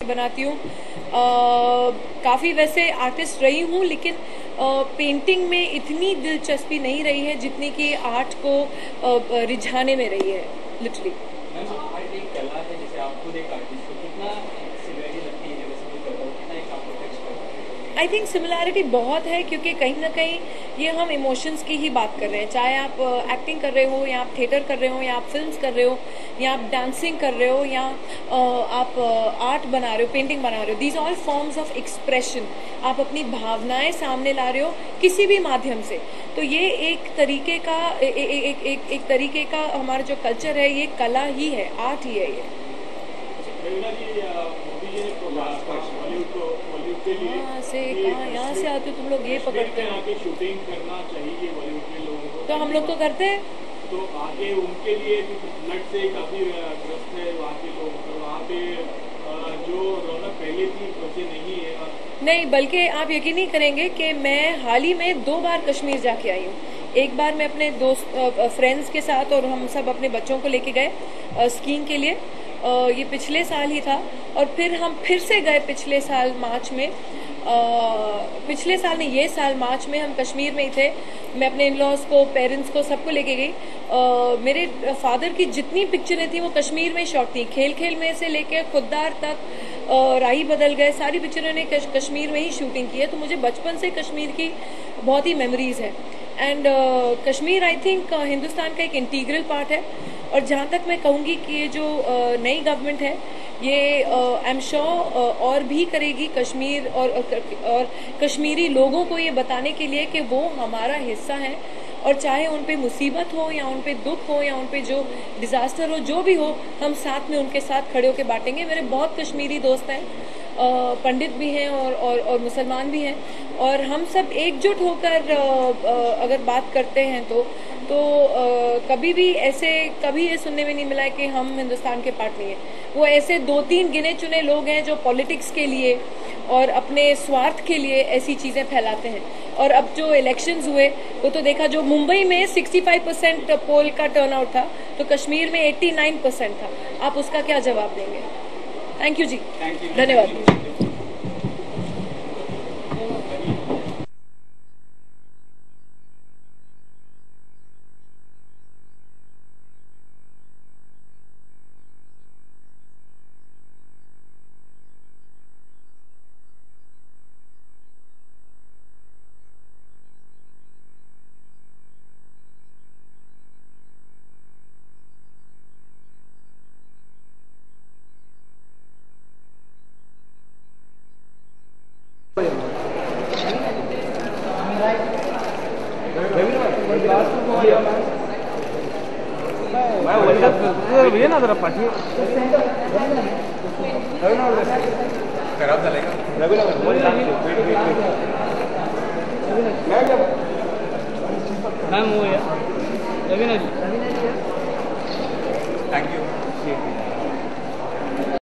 बनाती हूँ। काफ़ी वैसे आर्टिस्ट रही हूँ, लेकिन पेंटिंग में इतनी दिलचस्पी नहीं रही है जितनी कि आर्ट को रिझाने में रही है लिटरली। आर्ट एक कला है, जैसे आप खुद एक आर्टिस्ट हो, कितना सिमिलरिटी लगती है जब इसमें करते हो, कितना एक आपको टच करता है? आई थिंक सिमिलैरिटी बहुत है, क्योंकि कहीं ना कहीं ये हम इमोशंस की ही बात कर रहे हैं, चाहे आप एक्टिंग कर रहे हो या आप थिएटर कर रहे हो या आप फिल्म्स कर रहे हो या आप डांसिंग कर रहे हो या आप आर्ट बना रहे हो, पेंटिंग बना रहे हो। These all forms of expression. आप अपनी भावनाएं सामने ला रहे हो किसी भी माध्यम से। तो ये एक तरीके का एक तरीके का हमारा जो कल्चर है, ये कला ही है, आर्ट ही है ये। यहाँ से आते तुम लोग ये पकड़ते हैं, शूटिंग करना चाहिए बॉलीवुड के लोगों को, तो हम लोग तो करते हैं। तो आगे उनके लिए फ्लड से काफी ग्रस्त है वहाँ के लोग, तो वहाँ पे जो रौनक पहले थी वैसे नहीं है। नहीं, बल्कि आप यकीन नहीं करेंगे कि मैं हाल ही में 2 बार कश्मीर जाके आई हूँ। एक बार मैं अपने दोस्त फ्रेंड्स के साथ और हम सब अपने बच्चों को लेके गए स्कीइंग के लिए, ये पिछले साल ही था। और फिर हम फिर से गए पिछले साल मार्च में, पिछले साल नहीं, ये साल मार्च में हम कश्मीर में ही थे। मैं अपने इन लॉज को, पेरेंट्स को, सबको लेके गई। मेरे फादर की जितनी पिक्चरें थी वो कश्मीर में शॉट थी। खेल खेल में से लेके खुददार तक, राही बदल गए, सारी पिक्चरों ने कश्मीर में ही शूटिंग की है। तो मुझे बचपन से कश्मीर की बहुत ही मेमोरीज है। And Kashmir I think Hindustan का एक इंटीग्रल पार्ट है। और जहाँ तक मैं कहूँगी कि ये जो नई गवर्नमेंट है, ये आई एम श्योर और भी करेगी कश्मीर और कश्मीरी लोगों को ये बताने के लिए कि वो हमारा हिस्सा है। और चाहे उन पे मुसीबत हो या उन पे दुख हो या उन पे जो डिजास्टर हो, जो भी हो, हम साथ में उनके साथ खड़े होकर बांटेंगे। मेरे बहुत कश्मीरी दोस्त हैं, पंडित भी हैं और मुसलमान भी हैं, और हम सब एकजुट होकर अगर बात करते हैं तो कभी भी ऐसे कभी ये सुनने में नहीं मिला है कि हम हिंदुस्तान के पार्ट नहीं है। वो ऐसे 2-3 गिने चुने लोग हैं जो पॉलिटिक्स के लिए और अपने स्वार्थ के लिए ऐसी चीजें फैलाते हैं। और अब जो इलेक्शंस हुए वो तो देखा, जो मुंबई में 65% पोल का टर्नआउट था, तो कश्मीर में 89% था। आप उसका क्या जवाब देंगे? थैंक यू जी, धन्यवाद। ना जरा पाठी खराब झालेगा मॅम वो या रवीना जी